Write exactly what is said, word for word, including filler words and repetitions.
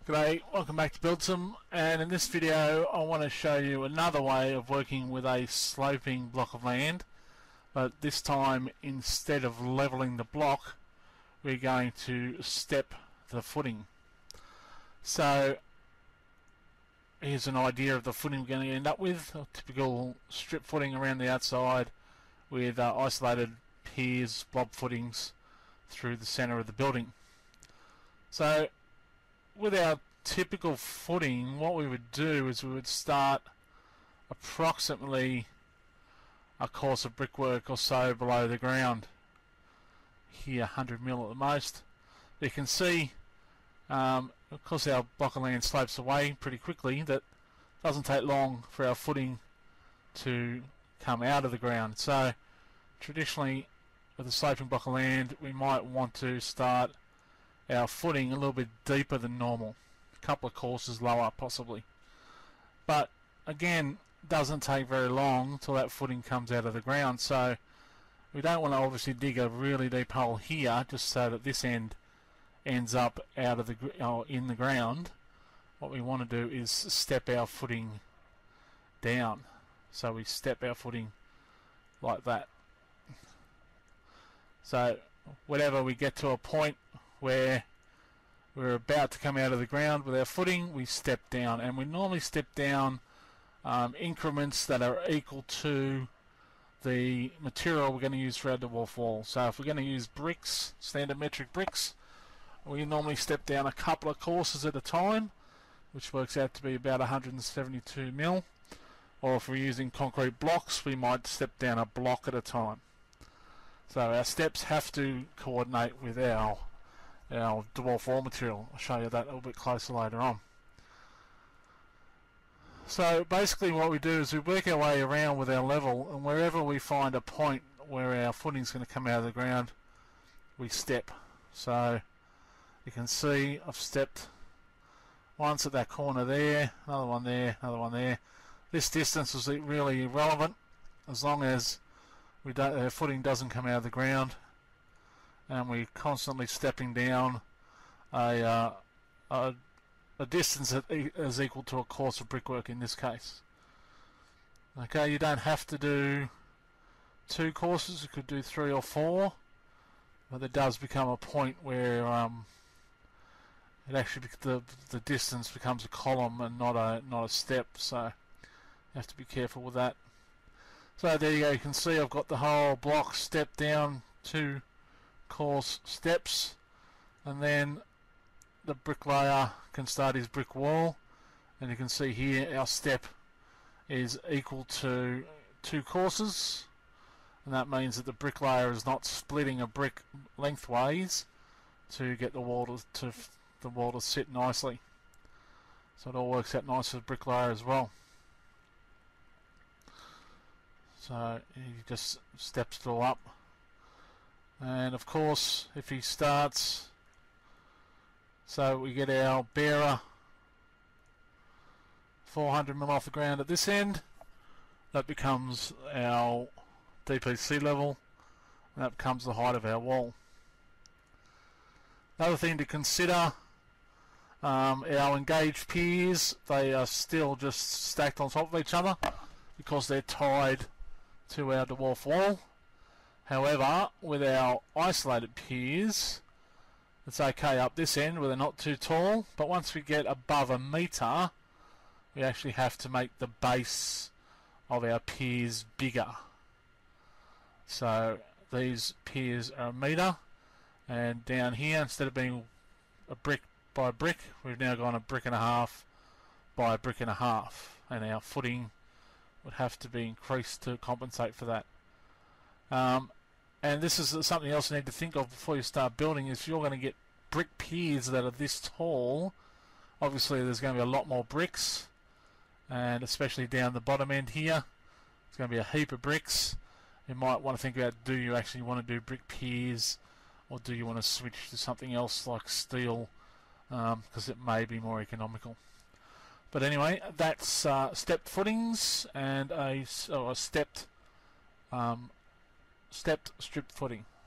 G'day, welcome back to Build Some, and in this video I want to show you another way of working with a sloping block of land, but this time instead of leveling the block we're going to step the footing. So here's an idea of the footing we're going to end up with: a typical strip footing around the outside with uh, isolated piers, blob footings through the center of the building. So with our typical footing, what we would do is we would start approximately a course of brickwork or so below the ground. Here, one hundred mil at the most. You can see, um, of course, our block of land slopes away pretty quickly. That doesn't take long for our footing to come out of the ground. So, traditionally, with a sloping block of land, we might want to start our footing a little bit deeper than normal, a couple of courses lower possibly, but again doesn't take very long till that footing comes out of the ground. So we don't want to obviously dig a really deep hole here just so that this end ends up out of the or in the ground. What we want to do is step our footing down, so we step our footing like that. So whenever we get to a point where we're about to come out of the ground with our footing, we step down, and we normally step down um, increments that are equal to the material we're going to use for our dwarf wall. So if we're going to use bricks, standard metric bricks, we normally step down a couple of courses at a time, which works out to be about one hundred seventy-two mil. Or if we're using concrete blocks, we might step down a block at a time. So our steps have to coordinate with our our dwarf wall material. I'll show you that a little bit closer later on. So basically what we do is we work our way around with our level, and wherever we find a point where our footing's going to come out of the ground, we step. So you can see I've stepped once at that corner there, another one there, another one there. This distance is really irrelevant as long as we don't, our footing doesn't come out of the ground, and we're constantly stepping down a, uh, a, a distance that is equal to a course of brickwork in this case. Okay, you don't have to do two courses, you could do three or four, but there does become a point where um, it actually the the distance becomes a column and not a not a step. So you have to be careful with that. So there you go, you can see I've got the whole block stepped down two course steps, and then the bricklayer can start his brick wall, and you can see here our step is equal to two courses, and that means that the bricklayer is not splitting a brick lengthways to get the wall to, to the wall to sit nicely. So it all works out nice with bricklayer as well. So he just steps it all up. And of course, if he starts, so we get our bearer four hundred mil off the ground at this end, that becomes our D P C level, and that becomes the height of our wall. Another thing to consider, um, our engaged piers, they are still just stacked on top of each other because they're tied to our dwarf wall. However, with our isolated piers, it's okay up this end where they're not too tall, but once we get above a metre, we actually have to make the base of our piers bigger. So these piers are a metre, and down here, instead of being a brick by brick, we've now gone a brick and a half by a brick and a half, and our footing would have to be increased to compensate for that. Um, and this is something else you need to think of before you start building. If you're going to get brick piers that are this tall, obviously there's going to be a lot more bricks, and especially down the bottom end here, it's going to be a heap of bricks. You might want to think about, do you actually want to do brick piers, or do you want to switch to something else like steel, because um, it may be more economical. But anyway, that's uh, stepped footings and a, oh, a stepped um, stepped strip footing.